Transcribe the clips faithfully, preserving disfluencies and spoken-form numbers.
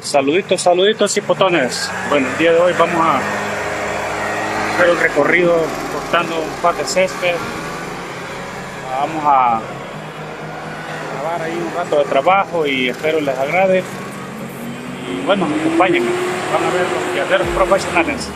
Saluditos, saluditos y potones. Bueno, el día de hoy vamos a hacer un recorrido cortando un par de césped. Vamos a grabar ahí un rato de trabajo y espero les agrade. Y bueno, me acompañen. Van a ver los quehaceres profesionales.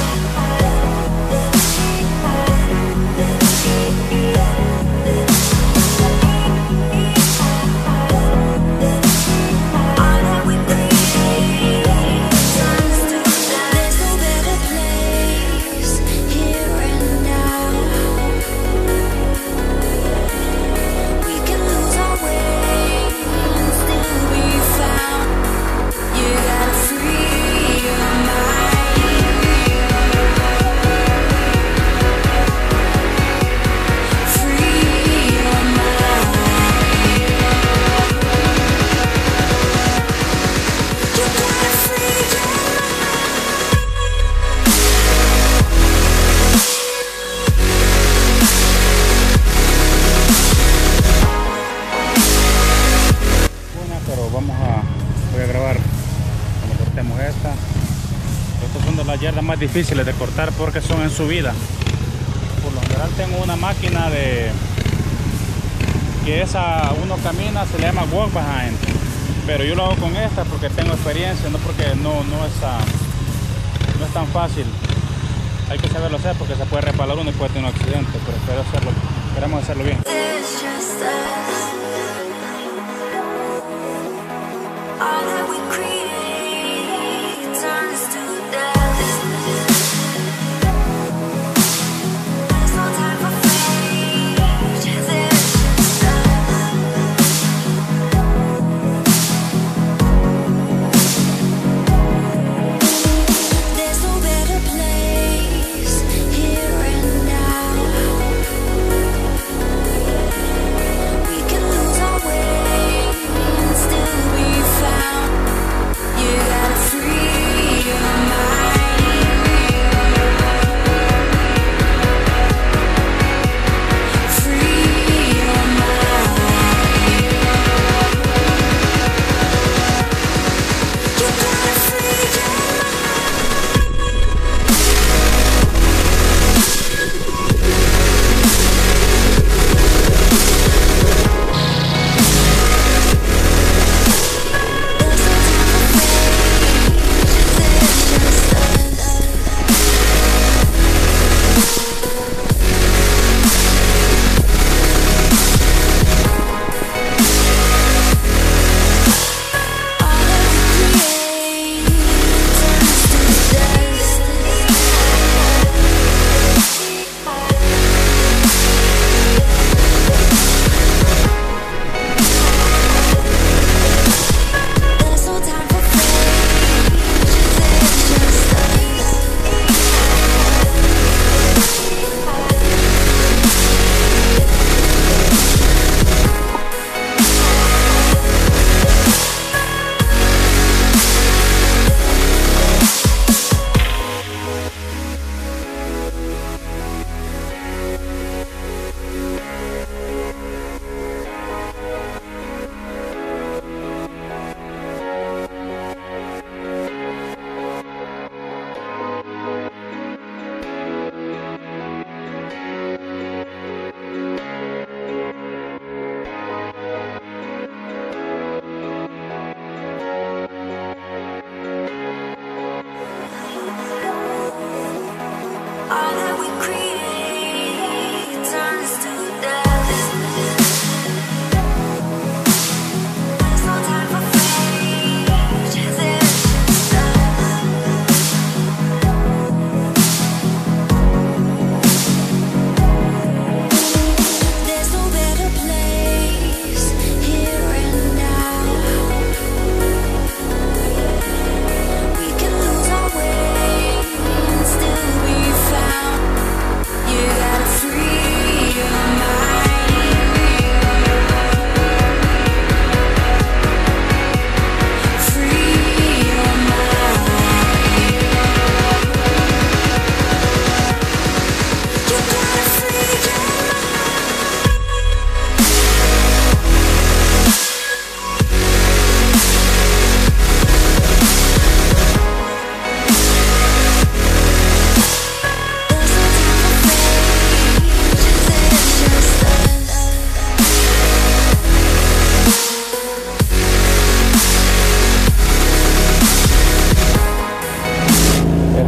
Esta. Estas son de las yardas más difíciles de cortar porque son en subida. Por lo general tengo una máquina de que esa uno camina, se le llama walk behind, pero yo lo hago con esta porque tengo experiencia, no porque no, no, es, uh, no es tan fácil. Hay que saberlo hacer porque se puede reparar uno y puede tener un accidente, pero espero hacerlo, queremos hacerlo bien. We can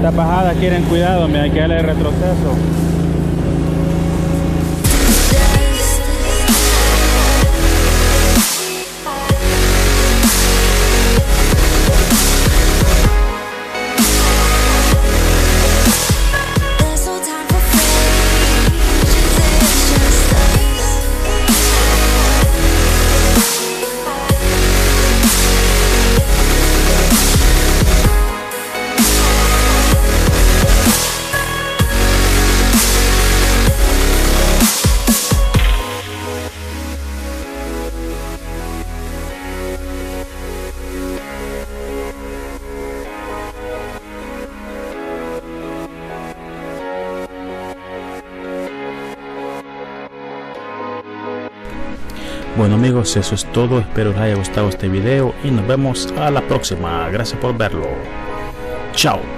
Estas bajadas quieren cuidado, me hay que darle retroceso. Bueno amigos, eso es todo, espero les haya gustado este video y nos vemos a la próxima. Gracias por verlo. Chao.